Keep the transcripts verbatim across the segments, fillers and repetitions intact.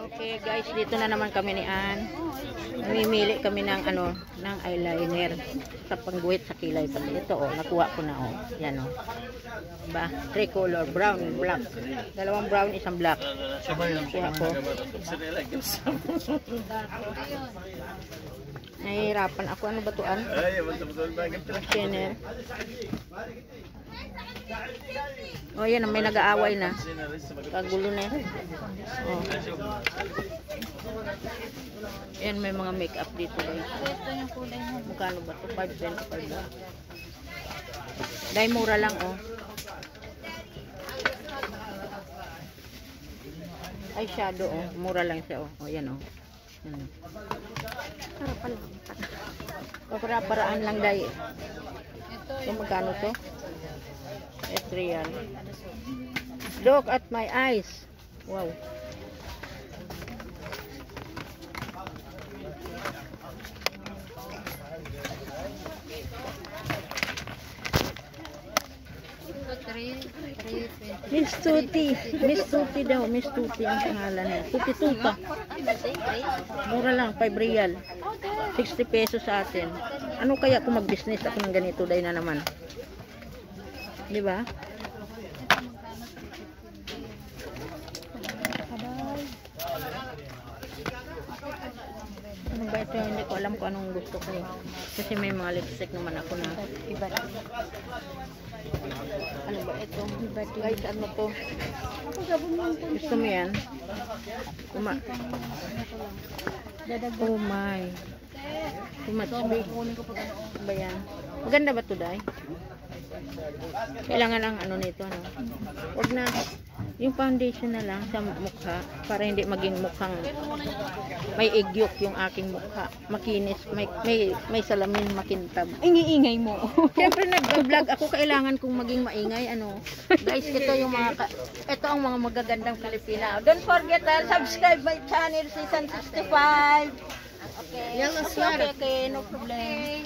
Okay guys, dito na naman kami ni Ann. Namimili kami ng ano, ng eyeliner sa pangguhit sa kilay pati. Ito oh, nakuha ko na oh. Yan oh. Diba? Three color, brown, black. Dalawang brown, isang black. Kuha ko. Nahihirapan ako. Ano ba to, Ann? Skinner. Oh, yan, may nag-aaway na. Kagulo na. Oh. Yan, may mga makeup dito guys. Magkano ba ito? five twenty-five ba? Dahil mura lang oh. Ay, shadow oh. Mura lang siya oh. Oh, yan oh. Yan oh. Para-paraan lang dahil. So, magkano to? It's real. Look at my eyes. Wow. Miss Tuti. Miss Tuti daw. Miss Tuti ang pangalan niya. Tuti Tuta. Mura lang. five real. sixty pesos sa atin. Ano kaya kung mag-business ako ng ganito dahil na naman? Di ba? Ano ba ito? Hindi ko alam kung anong gusto ko eh. Kasi may mga lipstick naman ako na iba. Ano ba ito? Guys, ano to? Gusto mo yan? Kuma oh my. Tumatsubi. Ano ba yan? Maganda ba ito, Day? Kailangan ang ano nito, ano? Huwag na. Yung foundation na lang sa mukha para hindi maging mukhang may igyok yung aking mukha. Makinis, may may, may salamin makintab. Ingi-ingay mo. Siyempre nag-vlog ako, kailangan kong maging maingay, ano. Guys, ito yung mga ito ang mga magagandang Pilipina. Don't forget to subscribe my channel season sixty-five. Okay. Yellow Okay, sweater. okay, no problem.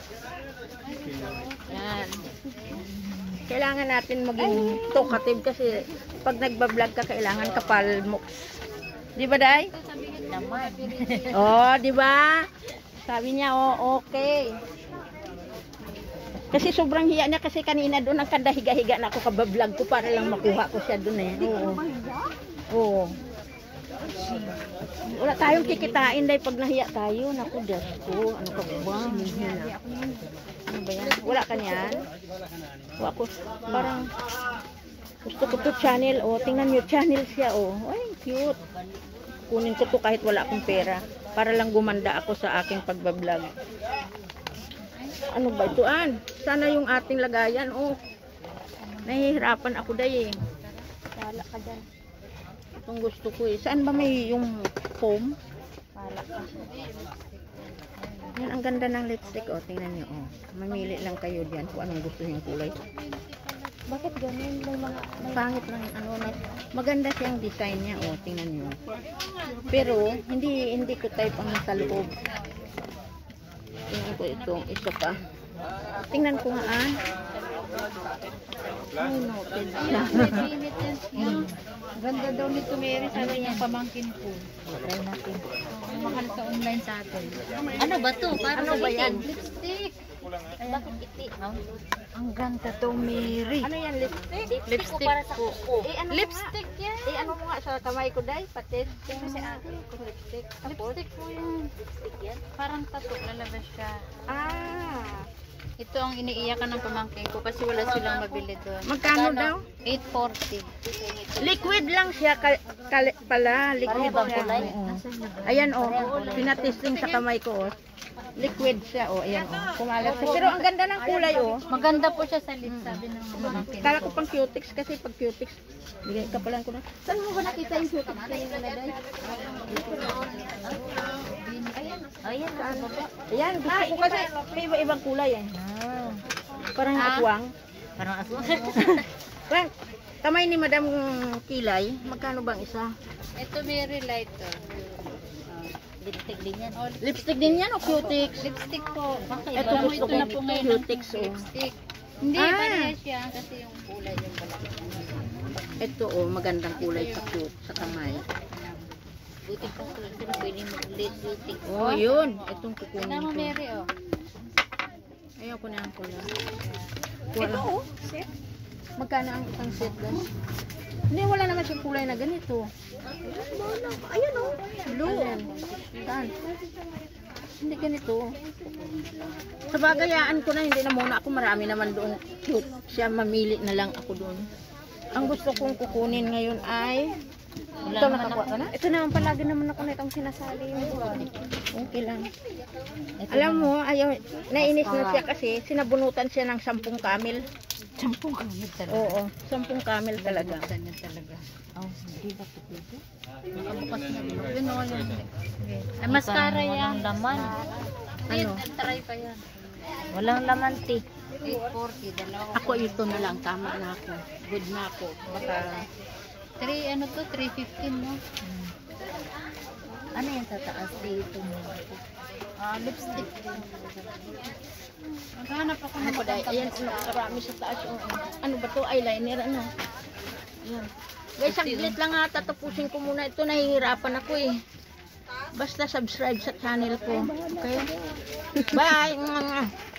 Yan. Kailangan natin maging talkative kasi pag nagba-vlog ka, kailangan kapal mo. Di ba, Day? Naman. Oh, di ba? Sabi niya, oh, okay. Kasi sobrang hiya niya kasi kanina doon ang kadahiga-higa na ako kabablog ko para lang makuha ko siya doon eh. Oo. Oo. Wala tayong kikitain dahil pag nahiya tayo. Naku, Diyos ko. Ano ka ba? Ano ba yan? Wala ka niyan? O ako, parang gusto ko to channel. O, tingnan nyo, channel siya. O, ay, cute. Kunin ko to kahit wala akong pera. Para lang gumanda ako sa aking pagbablog. Ano ba ito, An? Sana yung ating lagayan. O, nahihirapan ako dahil eh. Wala ka dyan. Itong gusto ko eh. Saan ba may yung foam? Wala ka. Yan, ang ganda ng lipstick. O, tingnan nyo. O, mamili lang kayo diyan kung anong gusto yung kulay. Bakit ganun? May mga... May... Pangit lang. Ano, maganda siyang design niya. O, tingnan nyo. Pero, hindi hindi ko type ang nasa loob. Tingnan ko itong isa pa. Tingnan ko nga ah. Ay, noted siya. Ganda daw nito, Mary. Sabi niya, pamangkin ko. Try natin. Mahal sa online sa atin. Ano ba to? Parang Ano ba yan? Lipstick. Bakit iti? Ang ganda to, Mary. Ano yan? Lipstick? Lipstick ko para sa kuko. Eh, ano Lipstick mo yan. nga? Eh, ano mo nga sa kamay ko, Day? Patid. Tingnan si ate. Kung lipstick. Lipstick po yan. Lipstick yan. Parang tato. Lalabas siya. Ah. Ito ang iniiyakan ng pamangkin ko kasi wala silang mabili doon. Magkano daw? eight forty. Liquid lang siya ka, ka, pala. Liquid Parang siya. kulay. Ayan o. Oh, pinatesting sa kamay ko. Oh. Liquid siya o. Oh. Ayan o. Oh. Kumalat siya. Pero ang ganda ng kulay o. Oh. Maganda po siya sa lips, sabi ng pamangkin. Kala ko pang cutex kasi pag cutex, bigay kapalan ko na. Saan mo ba nakita yung cutex kayo na Day? Ayan, saan ba? Ayan, gusto ko kasi may iba-ibang kulay eh. Ah. Parang Ah. aswang. Parang aswang. Parang kamay ni Madam Kilay, magkano bang isa? Ito Mary Light to. Lipstick din yan. Oh, Lipstick din yan o cutex? lipstick po. Bakit? Ito Parang gusto ito ko na po nito, ngayon. cutex o. Lipstick. Hindi, Ah. parehas siya. Kasi yung kulay yung pala. Ito o, magandang kulay sa cute, sa kamay. Buti lipstick ko. Ito na pwede mag-lip lipstick. Oh, yun. Itong kukunin Tignan mo, ko. Mary, oh. Ayaw ko na ang kulay. Ito oh, set. Magkano ang isang set guys? Hindi, wala naman siyang kulay na ganito. Ayan oh. Blue. Saan? Hindi ganito. Sa bagayaan ko na, hindi na muna ako. Marami naman doon. Cute. Siya, mamili na lang ako doon. Ang gusto kong kukunin ngayon ay... Wala Ito, naman nakakuha ka na? Ito naman palagi naman ako na itong sinasali yung Okay lang. Ito Alam na. mo, ayaw, nainis na siya kasi sinabunutan siya ng sampung kamil. Sampung kamit talaga. Oo, sampung kamil talaga. Buksan niya talaga. Oh, hindi ba ito pwede? Nakabukas na yun. Yun o, yun. Ay, mascara yan. Walang laman. Ano? Try pa yan. Walang laman, ti. eight forty, dalawa. Ako ito na lang, tama na ako. Good na ako. Baka, three, ano to? three fifteen, no? Ano yan sa taas dito mo? Ah, lipstick. Maghanap ako ano ng ba dahil? Ayan, ano, karami sa taas. Oh, oh. Ano ba to? Eyeliner, ano? Ayan. Guys, saglit lang ha, tatapusin ko muna. Ito, nahihirapan ako eh. Basta subscribe sa channel ko. Okay? Bye!